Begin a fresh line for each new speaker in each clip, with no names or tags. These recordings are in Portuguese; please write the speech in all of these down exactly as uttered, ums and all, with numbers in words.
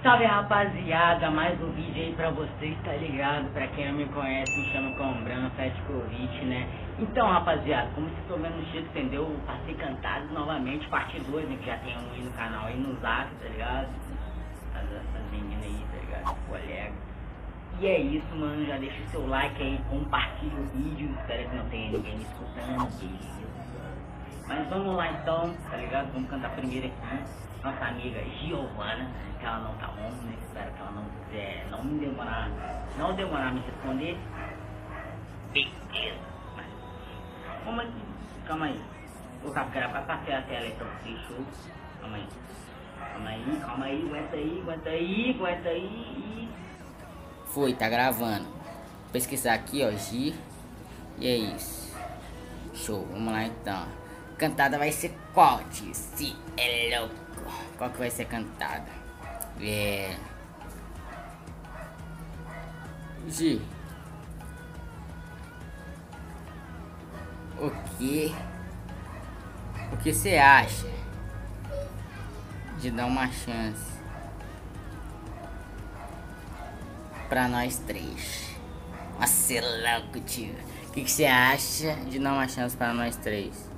Salve rapaziada, mais um vídeo aí pra vocês, tá ligado? Pra quem não me conhece, me chama Combrano, Fetkovic, né? Então rapaziada, como vocês estão vendo no título, entendeu? Passei cantado novamente, parte dois, né? Que já tem um aí no canal aí no Zap, tá ligado? As, essas meninas aí, tá ligado? Colega. E é isso, mano, já deixa o seu like aí, compartilha o vídeo. Espero que não tenha ninguém me escutando, beleza? Mas vamos lá então, tá ligado? Vamos cantar primeiro aqui. Nossa amiga Giovana, que ela não tá on, né? Espero que ela não quiser, não me demorar, não demorar a me responder. Beleza. Vamos aqui, calma aí. Vou colocar pra passear a tela então, fechou? Calma aí. Calma aí, calma aí, aguenta aí, aguenta aí, aguenta aí.
Foi, tá gravando. Vou pesquisar aqui, ó, G. E é isso. Show, vamos lá então. Cantada vai ser qual, tio? Se é louco. Qual que vai ser cantada? É... G. O que? O que você acha de dar uma chance pra nós três? Nossa, é louco, tio. O que você acha de dar uma chance pra nós três?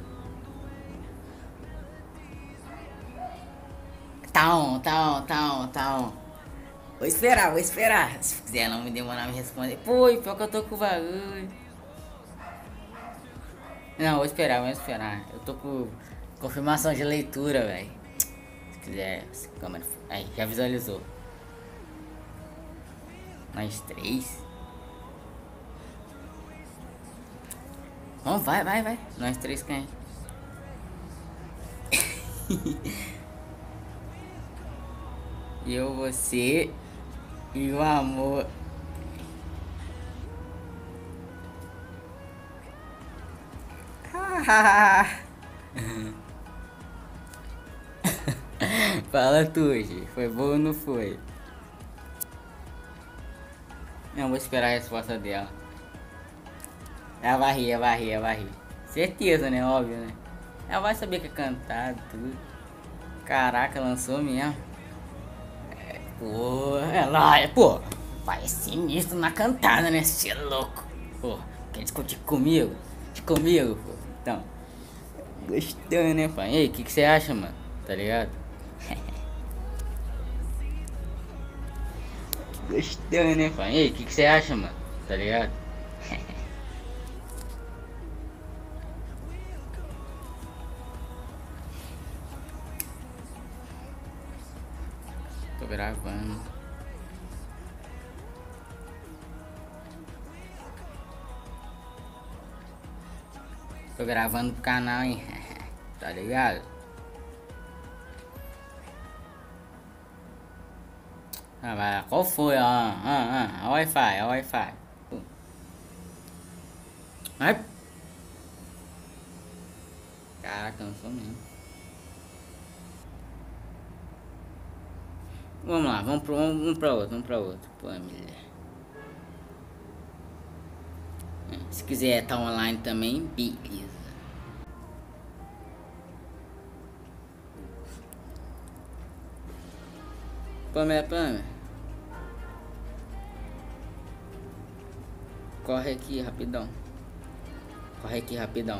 Tá on, tá on, tá on, tá on. Vou esperar, vou esperar. Se quiser não me demorar me responder. Pô, pior que eu tô com o bagulho. Não, vou esperar, vou esperar. Eu tô com confirmação de leitura, velho. Se quiser, se câmera. Aí, já visualizou. Mais três. Vamos, vai, vai, vai. Nós três quem? Eu, você e o amor. Fala tu, Gi. Foi bom ou não foi? Não, vou esperar a resposta dela. Ela vai rir, ela vai rir, ela vai rir. Certeza, né? Óbvio, né? Ela vai saber que é cantado, tudo. Caraca, lançou mesmo. É, pô, ela é, pô. Vai sinistro na cantada, né? Você é louco. Pô, quer discutir comigo? De comigo, pô. Então. Gostando, né, pai? E aí, o que, que você acha, mano? Tá ligado? Gostando, né, pai? E aí, o que, que você acha, mano? Tá ligado? Tô gravando. Tô gravando pro canal, hein? Tá ligado? Ah, vai. Qual foi? Ah, ah, ah. A Wi-Fi, a Wi-Fi. Ai. Caraca, não sou mesmo. Vamos lá, vamos pro um, um pra outro, vamos pra outro. Pô, mulher. Se quiser estar online também, beleza. Pamela, Pamela. Corre aqui rapidão. Corre aqui rapidão.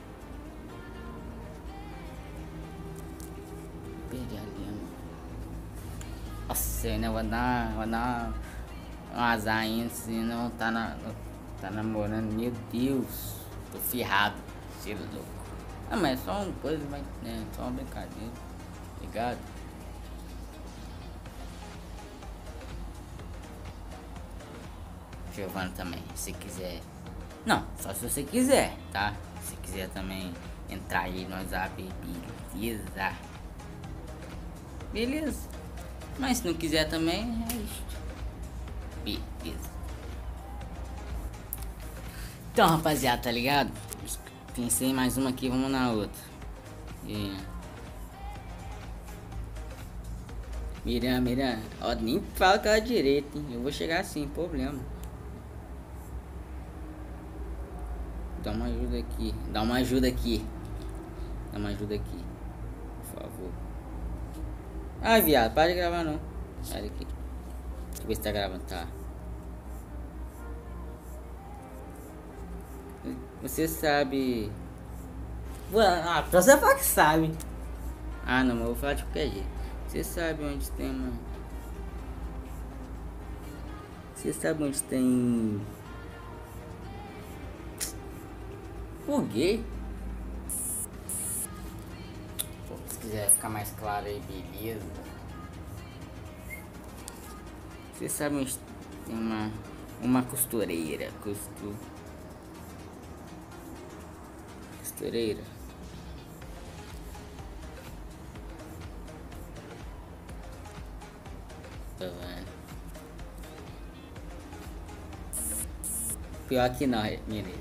Perdi ali, mano. Nossa, eu ainda vou dar, vou dar um azar ainda, se não tá na, tá namorando. Meu Deus, tô ferrado, ser louco. Ah, mas é só uma coisa, mas é só uma brincadeira, ligado? Giovana também, se quiser. Não, só se você quiser, tá? Se quiser também entrar aí no WhatsApp, beleza. Beleza. Mas se não quiser também, é isso. Beleza. Então, rapaziada, tá ligado? Pensei em mais uma aqui, vamos na outra. E... Miriam, Miriam, ó, nem fala com ela direito, hein? Eu vou chegar assim, problema. Dá uma ajuda aqui, dá uma ajuda aqui. Dá uma ajuda aqui, por favor. Ah, viado, para de gravar não. Olha aqui. Deixa eu ver se tá gravando, tá? Você sabe... Ah, então você fala que sabe. Ah, não, mas eu vou falar de qualquer jeito. Você sabe onde tem uma... Você sabe onde tem... Buguei. Pô, se quiser ficar mais claro aí, beleza. Você sabe onde tem uma... Uma costureira. Costu... Costureira. Tá vendo? Pior que não, menino.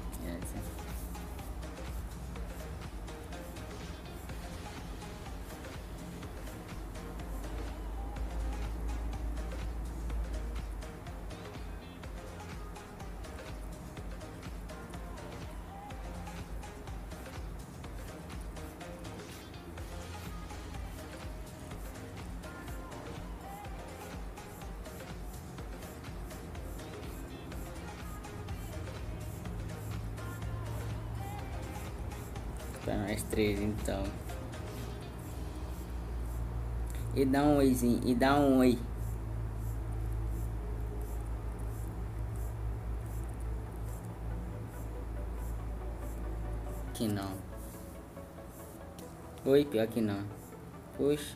Pra nós três então. E dá um oizinho, e dá um oi. Que não. Oi, pior que não. Poxa.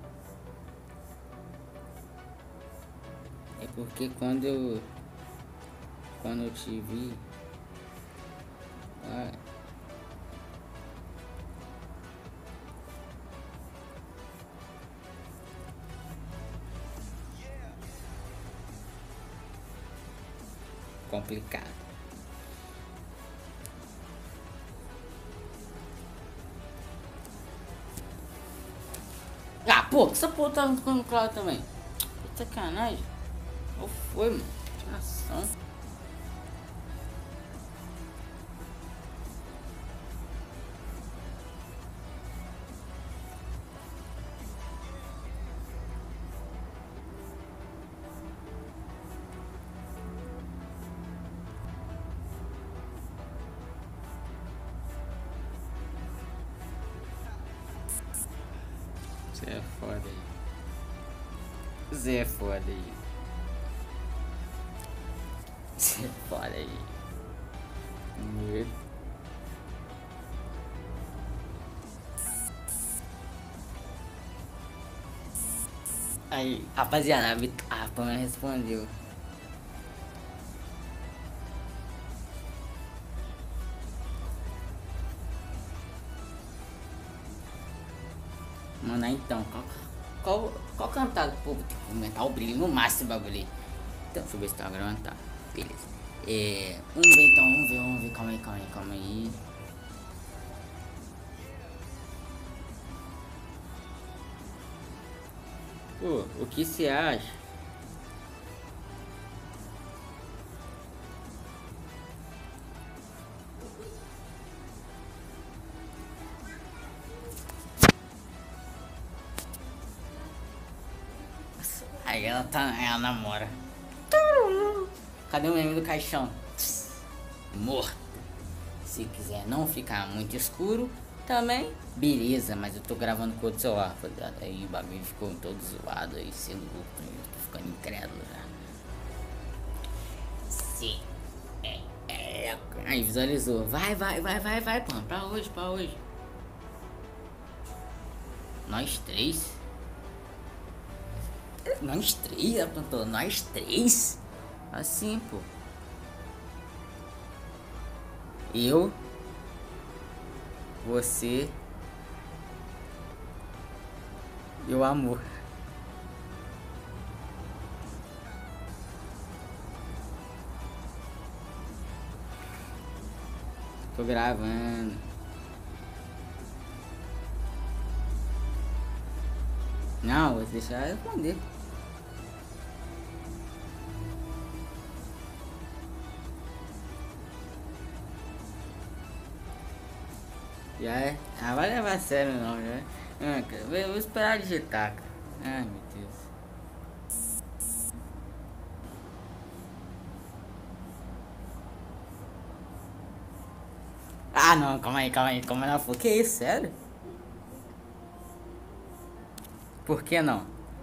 É porque quando eu quando eu te vi, ah, complicado. Ah, pô, que essa porra tá ficando claro também. Que sacanagem. Qual foi, mano? Ação. Você é foda aí. Você é foda aí. Você é foda aí. Meu. Aí, rapaziada, a Vit- a Pamela respondeu. Mano, então, qual, qual, qual cantado o povo tem que aumentar o brilho no máximo bagulho aí? Então, deixa eu ver se tá gravando, tá. Beleza. É, vamos ver então, vamos ver, vamos ver, calma aí, calma aí, calma aí. Pô, o que você acha? Aí ela tá, ela namora. Cadê o meme do caixão? Morto. Se quiser não ficar muito escuro, também, beleza, mas eu tô gravando com outro celular, rapaziada. Aí o bagulho ficou todo zoado aí, sendo louco, eu tô ficando incrédulo já. Sim. É, é. Aí visualizou. Vai, vai, vai, vai, vai, pô. Pra hoje, pra hoje. Nós três. Nós três, apontou. Nós três. Assim, pô. Eu. Você. E o amor. Tô gravando. Não, vou deixar eu responder. Já é? Ah, vai levar a sério não, já é? Ah, cara, eu vou esperar digitar, cara. Ai, meu Deus. Ah, não, calma aí, calma aí. Como ela falou? Que isso, sério? Por que não?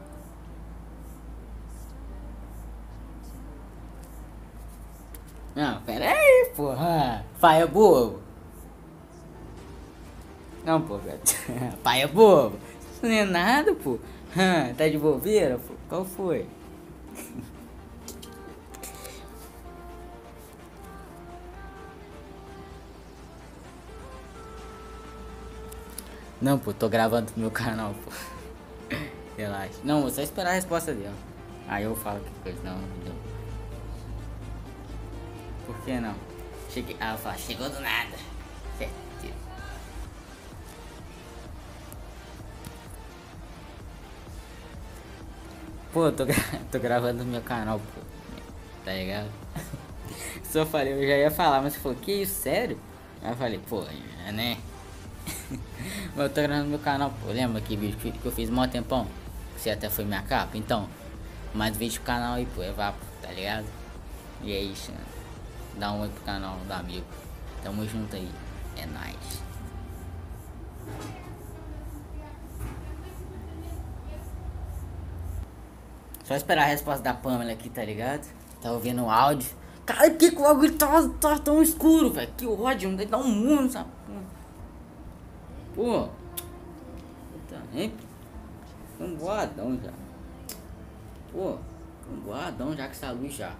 Não, pera aí, porra. Pai é bobo. Não, pô, velho. Pai é bobo. Isso não é nada, pô. Tá de bobeira, pô? Qual foi? Não, pô, tô gravando pro meu canal, pô. Relaxa. Não, vou só esperar a resposta dela. Aí eu falo que coisa, não, não. Por que não? Cheguei. Ah, eu falo, chegou do nada. Certeza. Pô, tô, gra tô gravando no meu canal, pô. Tá ligado? Só falei, eu já ia falar, mas você falou, que isso, sério? Aí eu falei, pô, é, né? Mas eu tô gravando no meu canal, pô. Lembra que vídeo que, que eu fiz mó tempão? Você até foi minha capa? Então, mais vídeo pro canal aí, pô, é vapo, tá ligado? E é isso, né? Dá um oi pro canal do amigo. Tamo junto aí. É nóis. Só esperar a resposta da Pamela aqui, tá ligado? Tá ouvindo o áudio. Cara, por que, que o bagulho tá, tá tão escuro, velho? Que ódio, não deve dar um mundo, sabe? Pô. Puta, hein? Vambora, já. Pô, vambora, já que essa luz já.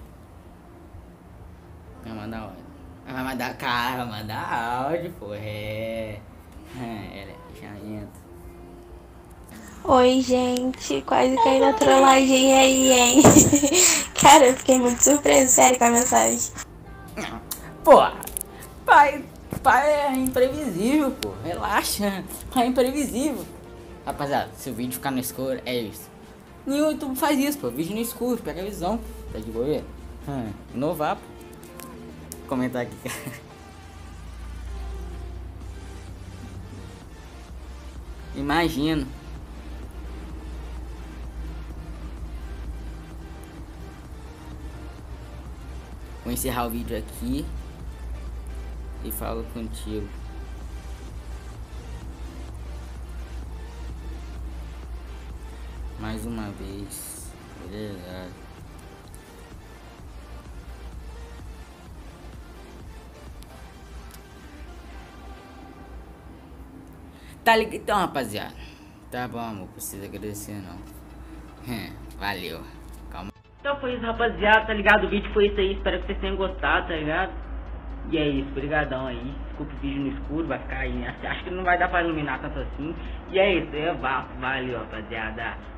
Vai mandar áudio. Ah, vai mandar, cara, vai mandar áudio, pô. É. É, ela já entra.
Oi, gente, quase caí na trollagem aí, hein? Cara, eu fiquei muito surpresa, sério, com a mensagem.
Pô, pai, pai é imprevisível, pô. Relaxa, pai é imprevisível. Rapaziada, se o vídeo ficar no escuro, é isso. Nenhum YouTube faz isso, pô. Vídeo no escuro, pega a visão. Tá de boa? Hum, inovar, pô. Vou comentar aqui. Imagino. Vou encerrar o vídeo aqui e falo contigo. Mais uma vez. Beleza. Tá ligado? Então, rapaziada. Tá bom, amor. Precisa agradecer, não. Valeu. Calma.
Então foi isso, rapaziada, tá ligado? O vídeo foi isso aí, espero que vocês tenham gostado, tá ligado? E é isso, brigadão aí. Desculpa o vídeo no escuro, vai ficar aí, né? Acho que não vai dar pra iluminar tanto assim. E é isso, é vapo, valeu, rapaziada.